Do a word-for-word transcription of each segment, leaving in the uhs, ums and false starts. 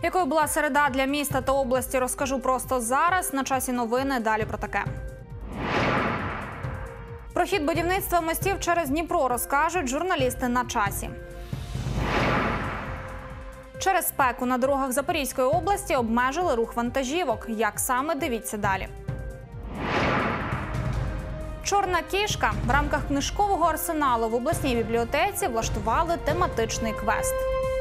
Якою була середа для міста та області, розкажу просто зараз. На часі новини, далі про таке. Про хід будівництва мостів через Дніпро розкажуть журналісти на часі. Через спеку на дорогах Запорізької області обмежили рух вантажівок. Як саме, дивіться далі. «Чорна кішка» в рамках книжкового арсеналу в обласній бібліотеці влаштували тематичний квест.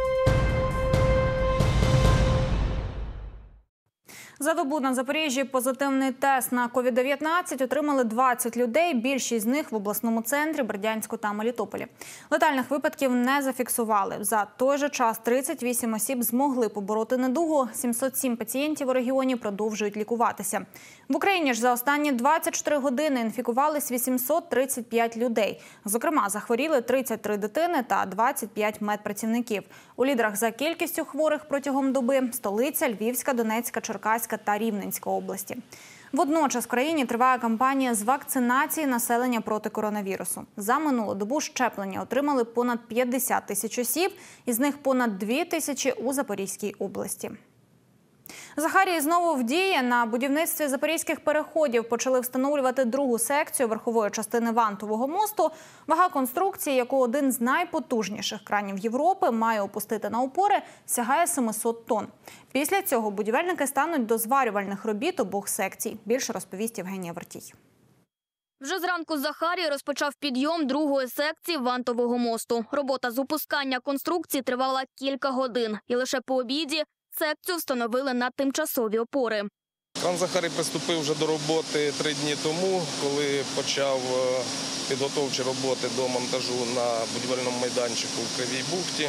За добу на Запоріжжі позитивний тест на ковід дев'ятнадцять отримали двадцять людей, більшість з них в обласному центрі, Бердянську та Мелітополі. Летальних випадків не зафіксували. За той же час тридцять вісім осіб змогли побороти недугу, сімсот сім пацієнтів у регіоні продовжують лікуватися. В Україні ж за останні двадцять чотири години інфікувались вісімсот тридцять п'ять людей. Зокрема, захворіли тридцять три дитини та двадцять п'ять медпрацівників. У лідерах за кількістю хворих протягом доби – столиця, Львівська, Донецька, Черкаська та Рівненська області. Водночас в країні триває кампанія з вакцинації населення проти коронавірусу. За минулу добу щеплення отримали понад п'ятдесят тисяч осіб, із них понад дві тисячі у Запорізькій області. Захарії знову в дії. На будівництві запорізьких переходів почали встановлювати другу секцію верхової частини вантового мосту. Вага конструкції, яку один з найпотужніших кранів Європи має опустити на опори, сягає семисот тонн. Після цього будівельники стануть до зварювальних робіт обох секцій. Більше розповість Євгенія Вертій. Вже зранку Захарій розпочав підйом другої секції вантового мосту. Робота з опускання конструкції тривала кілька годин. І лише по обіді секцію встановили на тимчасові опори. Кран Захарій приступив вже до роботи три дні тому, коли почав підготовчі роботи до монтажу на будівельному майданчику в Кривій бухті.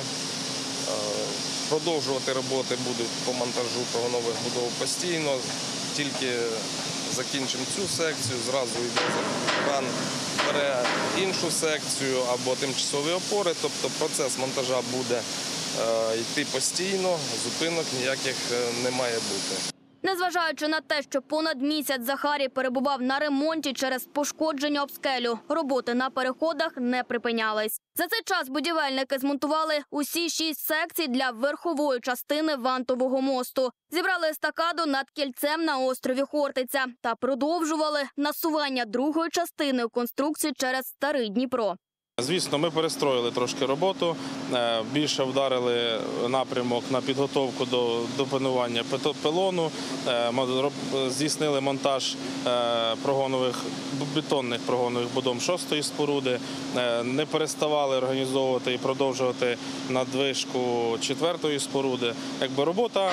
Продовжувати роботи будуть по монтажу прогонових будов постійно. Тільки закінчимо цю секцію, зразу йде кран, бере іншу секцію або тимчасові опори. Тобто процес монтажа буде йти постійно, зупинок ніяких не має бути. Незважаючи на те, що понад місяць Захарій перебував на ремонті через пошкодження об скелю, роботи на переходах не припинялись. За цей час будівельники змонтували усі шість секцій для верхової частини вантового мосту. Зібрали естакаду над кільцем на острові Хортиця та продовжували насування другої частини конструкції через Старий Дніпро. Звісно, ми перестроїли трошки роботу, більше вдарили напрямок на підготовку до, до панування пилону, здійснили монтаж прогонових, бетонних прогонових будов шостої споруди, не переставали організовувати і продовжувати надвишку четвертої споруди. Якби робота,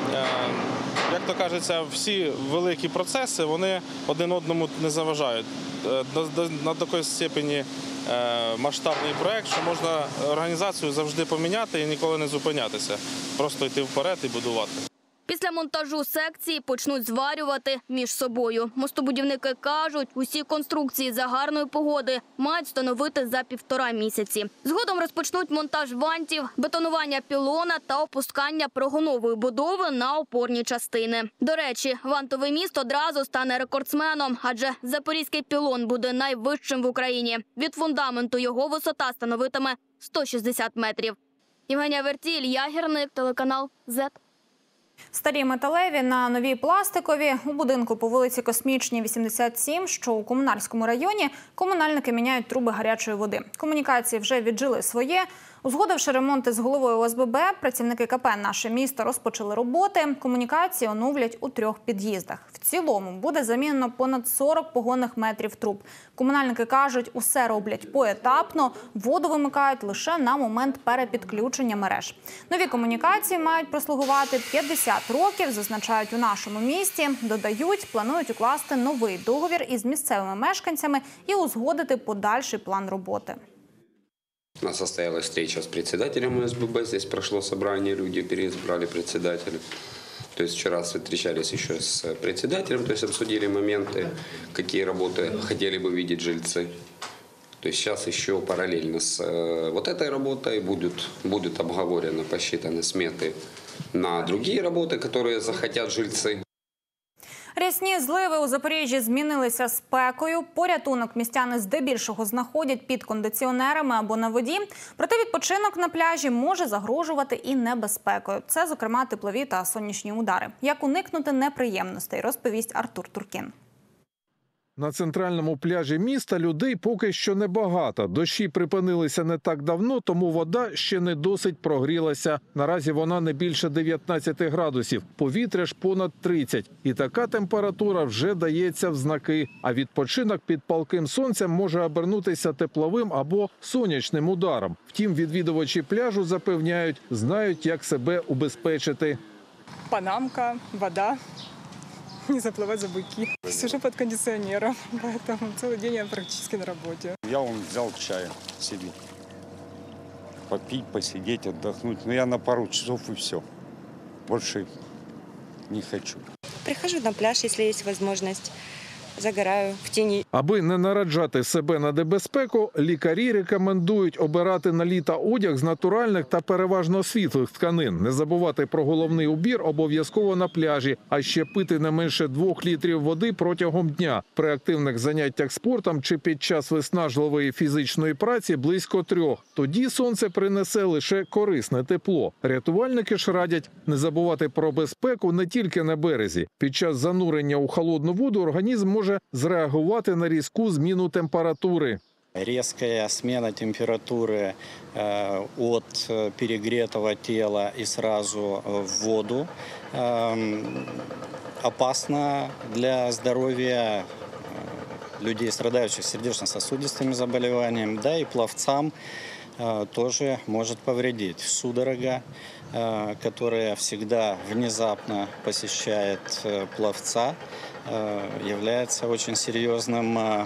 як то кажеться, всі великі процеси, вони один одному не заважають. На такій степені масштабний проєкт, що можна організацію завжди поміняти і ніколи не зупинятися. Просто йти вперед і будувати. Після монтажу секції почнуть зварювати між собою. Мостобудівники кажуть, усі конструкції за гарної погоди мають встановити за півтора місяці. Згодом розпочнуть монтаж вантів, бетонування пілона та опускання прогонової будови на опорні частини. До речі, вантовий міст одразу стане рекордсменом, адже запорізький пілон буде найвищим в Україні. Від фундаменту його висота становитиме сто шістдесят метрів. Євгенія Вертій, Ілля Гірник, телеканал зет. Старі металеві на нові пластикові. У будинку по вулиці Космічній, вісімдесят сім, що у Комунарському районі, комунальники міняють труби гарячої води. Комунікації вже віджили своє. Узгодивши ремонти з головою О С Б Б, працівники К П «Наше місто» розпочали роботи. Комунікації оновлять у трьох під'їздах. В цілому буде замінено понад сорок погонних метрів труб. Комунальники кажуть, усе роблять поетапно, воду вимикають лише на момент перепідключення мереж. Нові комунікації мають прослугувати п'ятдесят років, зазначають у «Нашому місті». Додають, планують укласти новий договір із місцевими мешканцями і узгодити подальший план роботи. У нас состоялась встреча с председателем О С Б Б, здесь прошло собрание, люди переизбрали председателя. То есть вчера встречались еще с председателем, то есть обсудили моменты, какие работы хотели бы видеть жильцы. То есть сейчас еще параллельно с вот этой работой будут, будут обговорены, посчитаны сметы на другие работы, которые захотят жильцы. Рясні зливи у Запоріжжі змінилися спекою. Порятунок містяни здебільшого знаходять під кондиціонерами або на воді. Проте відпочинок на пляжі може загрожувати і небезпекою. Це, зокрема, теплові та сонячні удари. Як уникнути неприємностей, розповість Артур Туркін. На центральному пляжі міста людей поки що небагато. Дощі припинилися не так давно, тому вода ще не досить прогрілася. Наразі вона не більше дев'ятнадцяти градусів, повітря ж понад тридцять. І така температура вже дається в знаки. А відпочинок під палким сонцем може обернутися тепловим або сонячним ударом. Втім, відвідувачі пляжу запевняють, знають, як себе убезпечити. Панамка, вода. Не заплывать за буйки. Сижу под кондиционером, поэтому целый день я практически на работе. Я вон взял чая себе. Попить, посидеть, отдохнуть. Но я на пару часов и все. Больше не хочу. Прихожу на пляж, если есть возможность. Загораю в тіні. Аби не нараджати себе на небезпеку, лікарі рекомендують обирати на літо одяг з натуральних та переважно світлих тканин. Не забувати про головний убір обов'язково на пляжі, а ще пити не менше двох літрів води протягом дня. При активних заняттях спортом чи під час виснажливої фізичної праці близько трьох. Тоді сонце принесе лише корисне тепло. Рятувальники ж радять не забувати про безпеку не тільки на березі. Під час занурення у холодну воду організм може може зреагувати на різку зміну температури. Резкая смена температуры э, от перегретого тела и сразу в воду э, опасна для здоровья людей, страдающих сердечно-сосудистыми заболеваниями, да и пловцам э, тоже может повредить. Судорога, э, которая всегда внезапно посещает э, пловца, является очень серьезным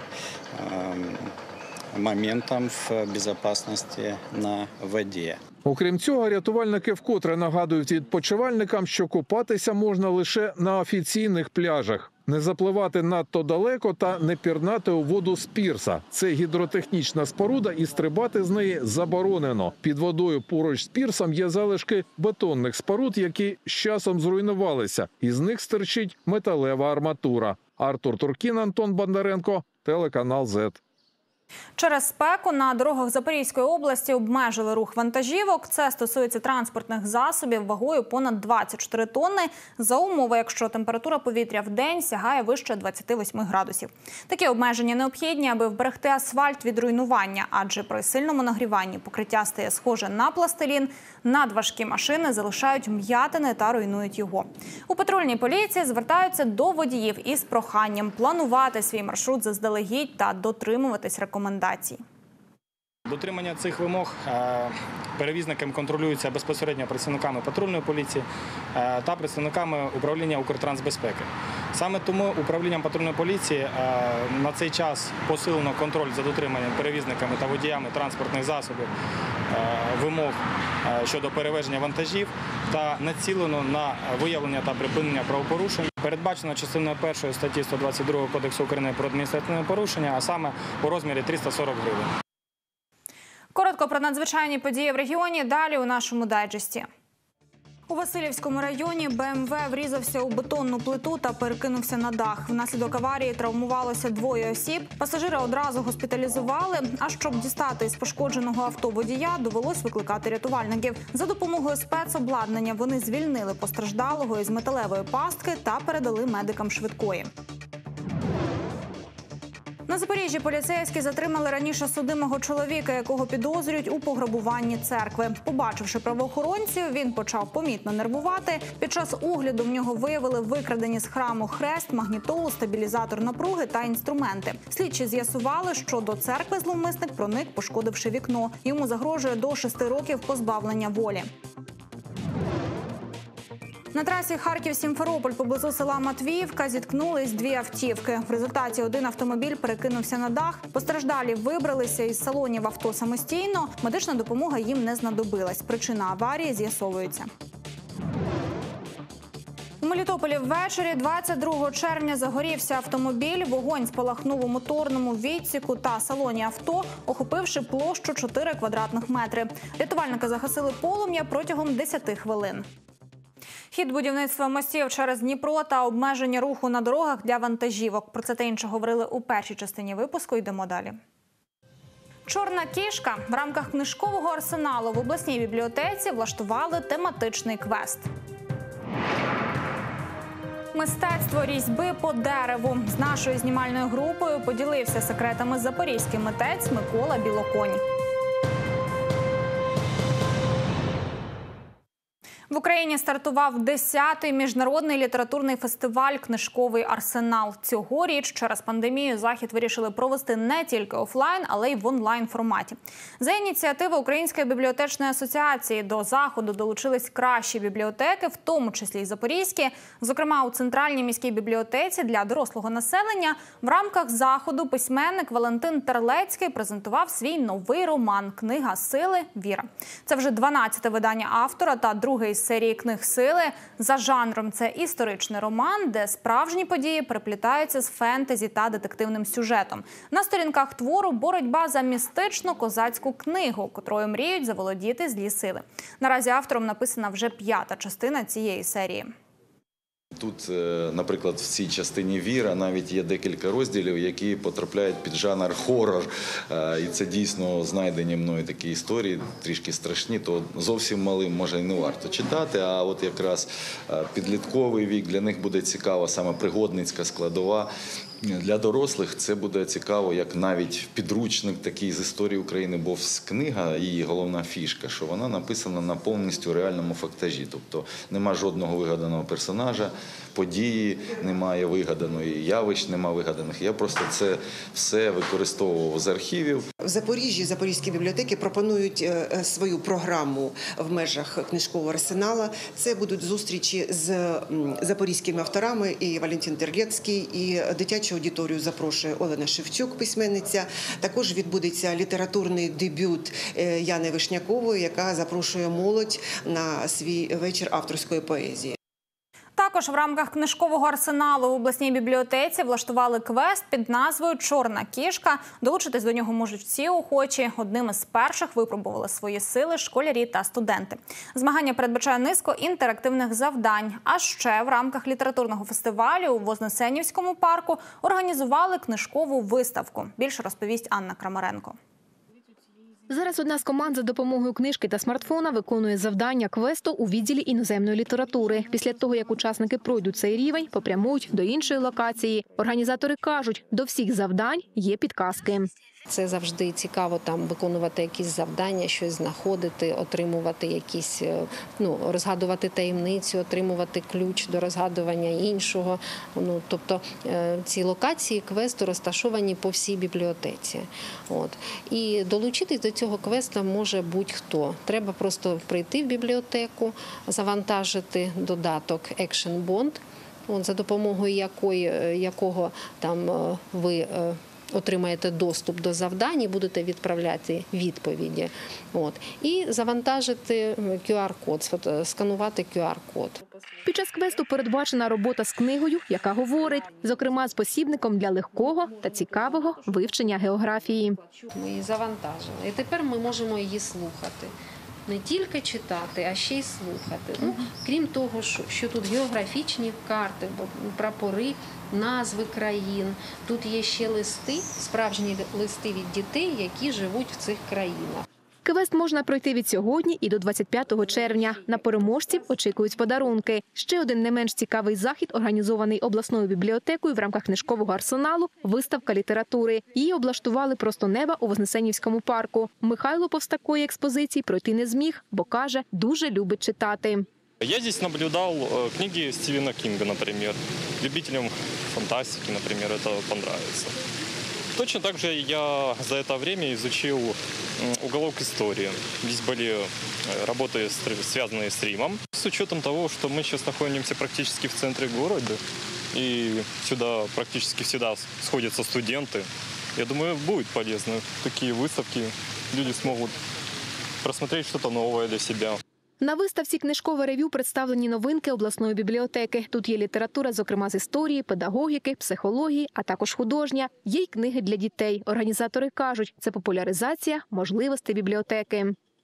моментом в безопасности на воді. Окрім цього, рятувальники вкотре нагадують відпочивальникам, що купатися можна лише на офіційних пляжах. Не запливати надто далеко та не пірнати у воду з пірса. Це гідротехнічна споруда і стрибати з неї заборонено. Під водою поруч з пірсом є залишки бетонних споруд, які з часом зруйнувалися. Із них стирчить металева арматура. Артур Туркін, Антон Бондаренко, телеканал «Зет». Через спеку на дорогах Запорізької області обмежили рух вантажівок. Це стосується транспортних засобів вагою понад двадцять чотири тонни, за умови, якщо температура повітря в день сягає вище двадцяти восьми градусів. Такі обмеження необхідні, аби вберегти асфальт від руйнування, адже при сильному нагріванні покриття стає схоже на пластилін, надважкі машини залишають вм'ятини та руйнують його. У патрульній поліції звертаються до водіїв із проханням планувати свій маршрут заздалегідь та дотримуватись рекомендацій. Рекомендацій. Дотримання цих вимог перевізникам контролюється безпосередньо працівниками патрульної поліції та представниками управління Укртрансбезпеки. Саме тому управлінням патрульної поліції на цей час посилено контроль за дотриманням перевізниками та водіями транспортних засобів вимог щодо перевезення вантажів та націлено на виявлення та припинення правопорушень. Передбачено частиною першої статті сто двадцять два Кодексу України про адміністративне порушення, а саме у розмірі триста сорок гривень. Коротко про надзвичайні події в регіоні, далі у нашому дайджесті. У Василівському районі Бе Ем Ве врізався у бетонну плиту та перекинувся на дах. Внаслідок аварії травмувалося двоє осіб. Пасажира одразу госпіталізували, а щоб дістати із пошкодженого авто водія, довелось викликати рятувальників. За допомогою спецобладнання вони звільнили постраждалого із металевої пастки та передали медикам швидкої. На Запоріжжі поліцейські затримали раніше судимого чоловіка, якого підозрюють у пограбуванні церкви. Побачивши правоохоронців, він почав помітно нервувати. Під час огляду в нього виявили викрадені з храму хрест, магнітолу, стабілізатор напруги та інструменти. Слідчі з'ясували, що до церкви зловмисник проник, пошкодивши вікно. Йому загрожує до шести років позбавлення волі. На трасі Харків-Сімферополь поблизу села Матвіївка зіткнулись дві автівки. В результаті один автомобіль перекинувся на дах. Постраждалі вибралися із салонів авто самостійно. Медична допомога їм не знадобилась. Причина аварії з'ясовується. У Мелітополі ввечері двадцять другого червня загорівся автомобіль. Вогонь спалахнув у моторному відсіку та салоні авто, охопивши площу чотири квадратних метри. Рятувальники загасили полум'я протягом десяти хвилин. Хід будівництва мостів через Дніпро та обмеження руху на дорогах для вантажівок. Про це та інше говорили у першій частині випуску. Йдемо далі. «Чорна кішка» в рамках книжкового арсеналу в обласній бібліотеці влаштували тематичний квест. Мистецтво різьби по дереву. З нашою знімальною групою поділився секретами запорізький митець Микола Білоконь. В Україні стартував десятий міжнародний літературний фестиваль «Книжковий арсенал». Цьогоріч через пандемію захід вирішили провести не тільки офлайн, але й в онлайн-форматі. За ініціативи Української бібліотечної асоціації до заходу долучились кращі бібліотеки, в тому числі й запорізькі. Зокрема, у Центральній міській бібліотеці для дорослого населення в рамках заходу письменник Валентин Терлецький презентував свій новий роман «Книга сили. Віра». Це вже дванадцяте видання автора та другий з серії книг «Сили». За жанром це історичний роман, де справжні події переплітаються з фентезі та детективним сюжетом. На сторінках твору боротьба за містичну козацьку книгу, котрою мріють заволодіти злі сили. Наразі автором написана вже п'ята частина цієї серії. Тут, наприклад, в цій частині «Віра» навіть є декілька розділів, які потрапляють під жанр хорор. І це дійсно знайдені мною такі історії, трішки страшні, то зовсім малим, може, і не варто читати. А от якраз підлітковий вік, для них буде цікава саме пригодницька складова. Для дорослих це буде цікаво, як навіть підручник такий з історії України, бо книга, її головна фішка, що вона написана на повністю реальному фактажі. Тобто нема жодного вигаданого персонажа, події немає вигаданої, явищ нема вигаданих. Я просто це все використовував з архівів. В Запоріжжі Запорізькі бібліотеки пропонують свою програму в межах книжкового арсенала. Це будуть зустрічі з запорізькими авторами, і Валентин Терлецький, і дитячу аудиторію запрошує Олена Шевчук, письменниця. Також відбудеться літературний дебют Яни Вишнякової, яка запрошує молодь на свій вечір авторської поезії. Також в рамках книжкового арсеналу в обласній бібліотеці влаштували квест під назвою «Чорна кішка». Долучитись до нього можуть всі охочі. Одним із перших випробували свої сили школярі та студенти. Змагання передбачає низку інтерактивних завдань. А ще в рамках літературного фестивалю у Вознесенівському парку організували книжкову виставку. Більше розповість Анна Крамаренко. Зараз одна з команд за допомогою книжки та смартфона виконує завдання квесту у відділі іноземної літератури. Після того, як учасники пройдуть цей рівень, попрямують до іншої локації. Організатори кажуть, до всіх завдань є підказки. Це завжди цікаво там виконувати якісь завдання, щось знаходити, отримувати якісь, ну, розгадувати таємницю, отримувати ключ до розгадування іншого. Ну, тобто ці локації квесту розташовані по всій бібліотеці. От. І долучитись до цього квесту може будь-хто. Треба просто прийти в бібліотеку, завантажити додаток Action Bond, от, за допомогою якої, якого там ви отримаєте доступ до завдань і будете відправляти відповіді. От. І завантажити ку ар-код, сканувати ку ар-код. Під час квесту передбачена робота з книгою, яка говорить, зокрема, з посібником для легкого та цікавого вивчення географії. Ми її завантажили, і тепер ми можемо її слухати. Не тільки читати, а ще й слухати. Ну, крім того, що, що тут географічні карти, прапори, назви країн. Тут є ще листи, справжні листи від дітей, які живуть в цих країнах. Квест можна пройти від сьогодні і до двадцять п'ятого червня. На переможців очікують подарунки. Ще один не менш цікавий захід, організований обласною бібліотекою в рамках книжкового арсеналу – виставка літератури. Її облаштували просто неба у Вознесенівському парку. Михайло повз такої експозиції пройти не зміг, бо каже, дуже любить читати. Я здесь наблюдал книги Стивена Кинга, например. Любителям фантастики, например, это понравится. Точно так же я за это время изучил уголок истории. Здесь были работы, связанные с Римом. С учетом того, что мы сейчас находимся практически в центре города, и сюда практически всегда сходятся студенты, я думаю, будет полезно. Такие выставки, люди смогут просмотреть что-то новое для себя. На виставці «Книжкове ревю» представлені новинки обласної бібліотеки. Тут є література, зокрема з історії, педагогіки, психології, а також художня. Є й книги для дітей. Організатори кажуть, це популяризація можливостей бібліотеки.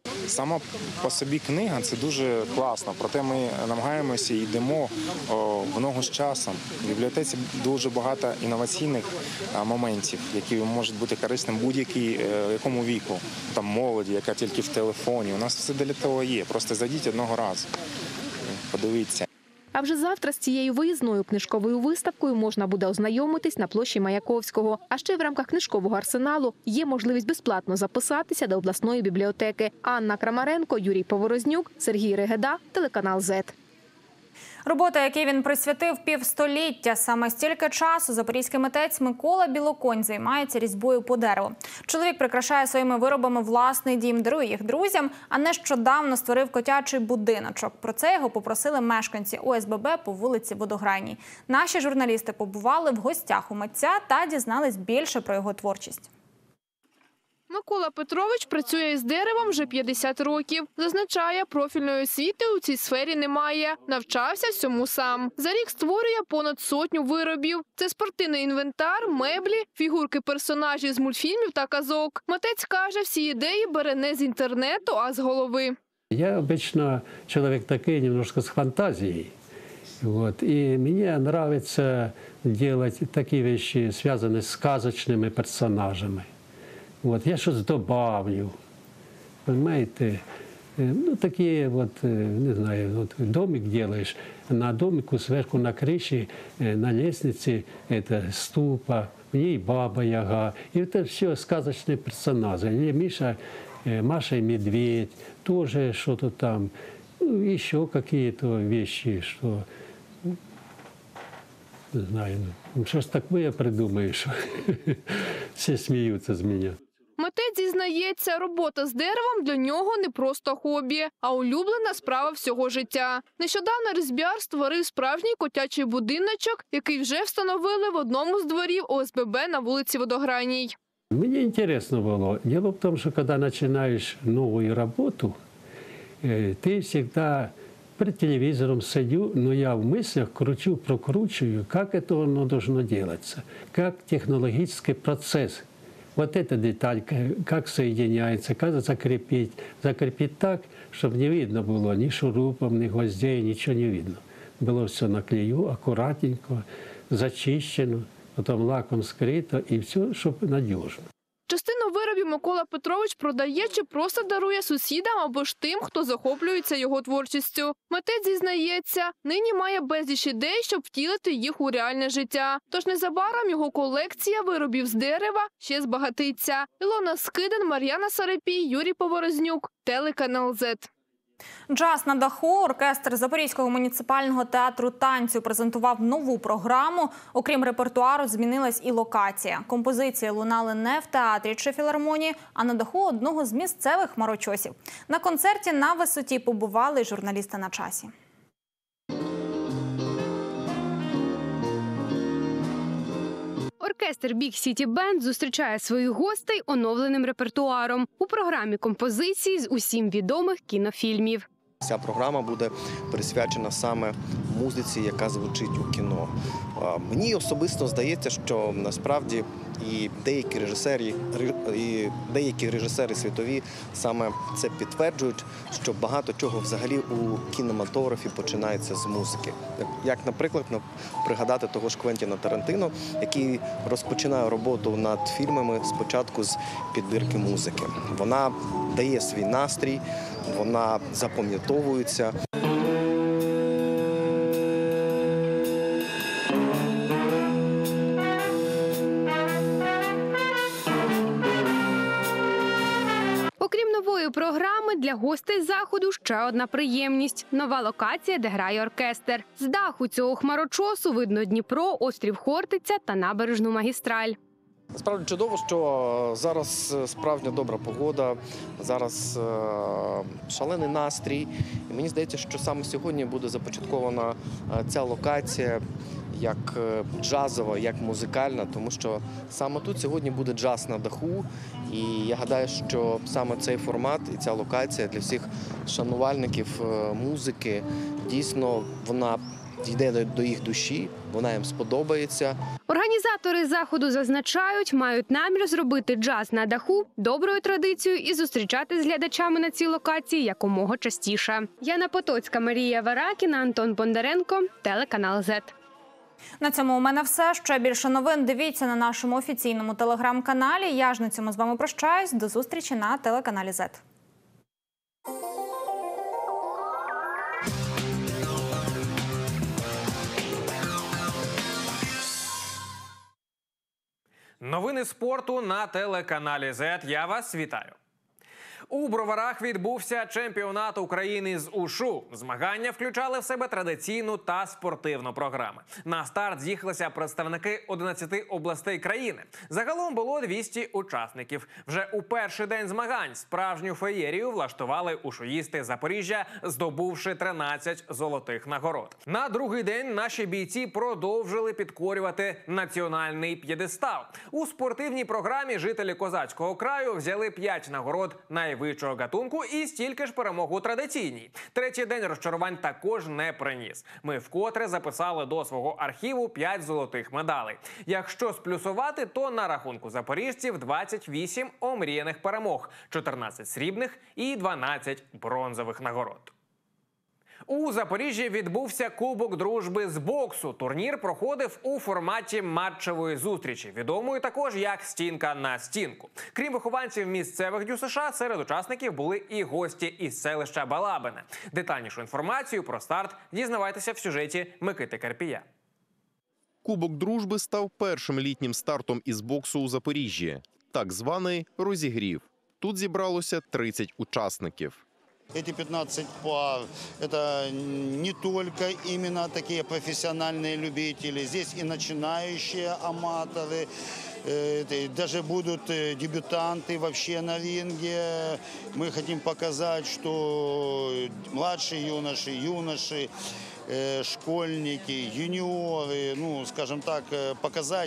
Сама по собі книга – це дуже класно, проте ми намагаємося і йдемо в ногу з часом. В бібліотеці дуже багато інноваційних моментів, які можуть бути корисним будь-якій якому віку. Там молоді, яка тільки в телефоні. У нас все для того є, просто зайдіть одного разу, подивіться. А вже завтра з цією виїзною книжковою виставкою можна буде ознайомитись на площі Маяковського. А ще в рамках книжкового арсеналу є можливість безплатно записатися до обласної бібліотеки. Анна Крамаренко, Юрій Поворознюк, Сергій Регеда, телеканал зет. Робота, якій він присвятив півстоліття. Саме стільки часу запорізький митець Микола Білоконь займається різьбою по дереву. Чоловік прикрашає своїми виробами власний дім, дарує їх друзям, а нещодавно створив котячий будиночок. Про це його попросили мешканці О С Б Б по вулиці Водограйній. Наші журналісти побували в гостях у митця та дізнались більше про його творчість. Микола Петрович працює із деревом вже п'ятдесят років. Зазначає, профільної освіти у цій сфері немає. Навчався всьому сам. За рік створює понад сотню виробів. Це спортивний інвентар, меблі, фігурки персонажів з мультфільмів та казок. Митець каже, всі ідеї бере не з інтернету, а з голови. Я обычно человек такой, немножко с фантазией. Вот. И мне нравится делать такие вещи, связанные с сказочными персонажами. Вот, я щось добавлю, понимаете, ну, такие вот, не знаю, вот домик делаешь, на домику сверху на крыше, на лестнице, это ступа, в ней баба-яга, и это все сказочные персонажи, и Миша, Маша и Медведь, тоже что-то там, ну, еще какие-то вещи, что, не знаю, ну, что ж такое придумаешь, все смеются с меня. Митець зізнається, робота з деревом для нього не просто хобі, а улюблена справа всього життя. Нещодавно різьбяр створив справжній котячий будиночок, який вже встановили в одному з дворів О С Б Б на вулиці Водограйній. Мне интересно было. Дело в том, что когда начинаешь новую работу, ты всегда перед телевизором сидю, но я в мыслях кручу, прокручиваю, как это оно должно делаться, как технологический процесс. Вот эта деталь, как соединяется, как закрепить. Закрепить так, чтобы не видно было ни шурупов, ни гвоздей, ничего не видно. Было все на клею, аккуратненько, зачищено, потом лаком скрыто, и все, чтобы надежно. Частину виробів Микола Петрович продає чи просто дарує сусідам або ж тим, хто захоплюється його творчістю. Митець зізнається, нині має безліч ідей, щоб втілити їх у реальне життя. Тож незабаром його колекція виробів з дерева ще збагатиться. Ілона Скидан, Мар'яна Сарипій, Юрій Поворознюк, телеканал зет. «Джаз на даху» оркестр Запорізького муніципального театру танцю презентував нову програму. Окрім репертуару, змінилась і локація. Композиції лунали не в театрі чи філармонії, а на даху одного з місцевих хмарочосів. На концерті на висоті побували й журналісти «На часі». Оркестр Big City Band зустрічає своїх гостей оновленим репертуаром. У програмі композиції з усім відомих кінофільмів. Ця програма буде присвячена саме музиці, яка звучить у кіно. Мені особисто здається, що насправді і деякі режисери, і деякі режисери світові саме це підтверджують, що багато чого взагалі у кінематографі починається з музики. Як, наприклад, пригадати того ж Квентіна Тарантино, який розпочинає роботу над фільмами спочатку з підбірки музики. Вона дає свій настрій, вона запам'ятовується. Окрім нової програми, для гостей заходу ще одна приємність – нова локація, де грає оркестр. З даху цього хмарочосу видно Дніпро, острів Хортиця та набережну Магістраль. Справді чудово, що зараз справжня добра погода, зараз шалений настрій. І мені здається, що саме сьогодні буде започаткована ця локація як джазова, як музикальна, тому що саме тут сьогодні буде джаз на даху. І я гадаю, що саме цей формат і ця локація для всіх шанувальників музики, дійсно, вона дійде до- до їх душі, вона їм сподобається. Організатори заходу зазначають, мають намір зробити джаз на даху доброю традицією і зустрічати з глядачами на цій локації якомога частіше. Яна Потоцька, Марія Варакіна, Антон Бондаренко, телеканал зет. На цьому у мене все. Ще більше новин дивіться на нашому офіційному телеграм-каналі. Я ж на цьому з вами прощаюсь. До зустрічі на телеканалі зет. Новини спорту на телеканалі зет. Я вас вітаю. У Броварах відбувся чемпіонат України з ушу. Змагання включали в себе традиційну та спортивну програми. На старт з'їхалися представники одинадцяти областей країни. Загалом було двісті учасників. Вже у перший день змагань справжню феєрію влаштували ушуїсти Запоріжжя, здобувши тринадцять золотих нагород. На другий день наші бійці продовжили підкорювати національний п'єдестал. У спортивній програмі жителі Козацького краю взяли п'ять нагород найвищого гатунку і стільки ж перемог у традиційній. Третій день розчарувань також не приніс. Ми вкотре записали до свого архіву п'ять золотих медалей. Якщо сплюсувати, то на рахунку запоріжців двадцять вісім омріяних перемог, чотирнадцять срібних і дванадцять бронзових нагород. У Запоріжжі відбувся Кубок дружби з боксу. Турнір проходив у форматі матчевої зустрічі, відомої також як «Стінка на стінку». Крім вихованців місцевих дю США, серед учасників були і гості із селища Балабине. Детальнішу інформацію про старт дізнавайтеся в сюжеті Микити Карпія. Кубок дружби став першим літнім стартом із боксу у Запоріжжі. Так званий розігрів. Тут зібралося тридцать учасників. Эти пятнадцать пар – это не только именно такие профессиональные любители. Здесь и начинающие аматоры, э, даже будут дебютанты вообще на ринге. Мы хотим показать, что младшие юноши, юноши, э, школьники, юниоры, ну, скажем так, показать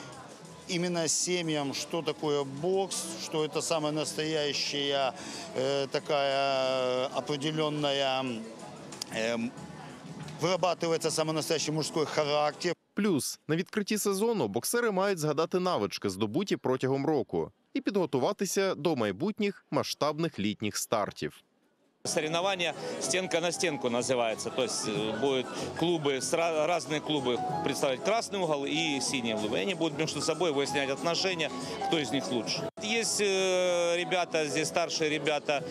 именно семьям, что такое бокс, что это самая настоящая э, такая определенная, э, вырабатывается самый настоящий мужской характер. Плюс на відкритті сезону боксери мають згадати навички, здобуті протягом року, і підготуватися до майбутніх масштабних літніх стартів. Соревнования «Стенка на стенку» называется. То есть будут клубы, разные клубы представлять красный угол и синий угол. И они будут между собой выяснять отношения, кто из них лучше. Есть ребята, здесь старшие ребята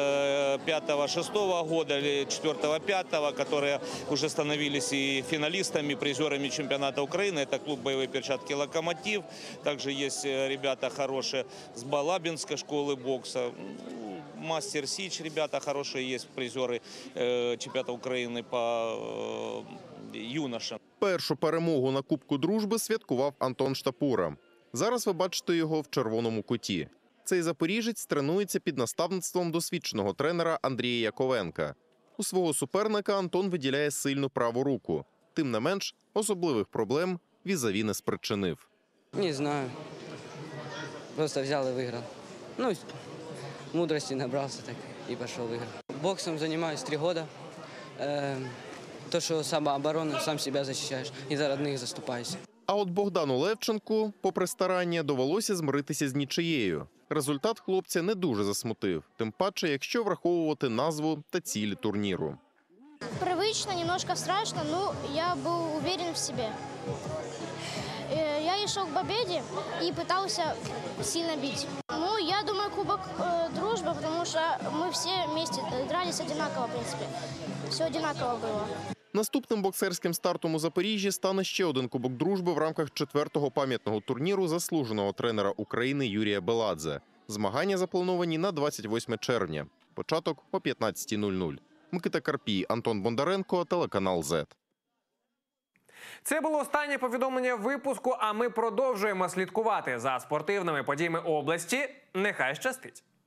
пятого-шестого года или четвертого-пятого, которые уже становились и финалистами, призерами чемпионата Украины. Это клуб «Боевые перчатки «Локомотив». Также есть ребята хорошие с Балабинской школы бокса. Мастер Сич, ребята хорошие, есть призеры э, чемпионата України по э, юношам. Першу перемогу на Кубку дружби святкував Антон Штапура. Зараз ви бачите його в червоному куті. Цей запоріжець тренується під наставництвом досвідченого тренера Андрія Яковенка. У свого суперника Антон виділяє сильну праву руку. Тим не менш, особливих проблем візаві не спричинив. Не знаю. Просто взял и выиграл. Ну, мудрости набрался так и пошел в игры. Боксом занимаюсь три года. Э, то, что самооборона, сам себя защищаешь и за родных заступаешься. А от Богдану Левченку, попри старання, довелося змиритися з нічиєю. Результат хлопця не дуже засмутив, тим паче, якщо враховувати назву та цілі турніру. Привычно, немножко страшно, но я был уверен в себе. Я шел к победе и пытался сильно бить. Ну, я думаю, Кубок э, дружбы, потому что мы все вместе дрались одинаково, в принципе. Все одинаково было. Наступним боксерським стартом у Запоріжжі стане ще один Кубок дружби в рамках четвертого пам'ятного турніру заслуженого тренера України Юрія Беладзе. Змагання заплановані на двадцять восьме червня. Початок о п'ятнадцятій нуль нуль. Микита Карпій, Антон Бондаренко, телеканал зет. Це було останнє повідомлення випуску, а ми продовжуємо слідкувати за спортивними подіями області. Нехай щастить!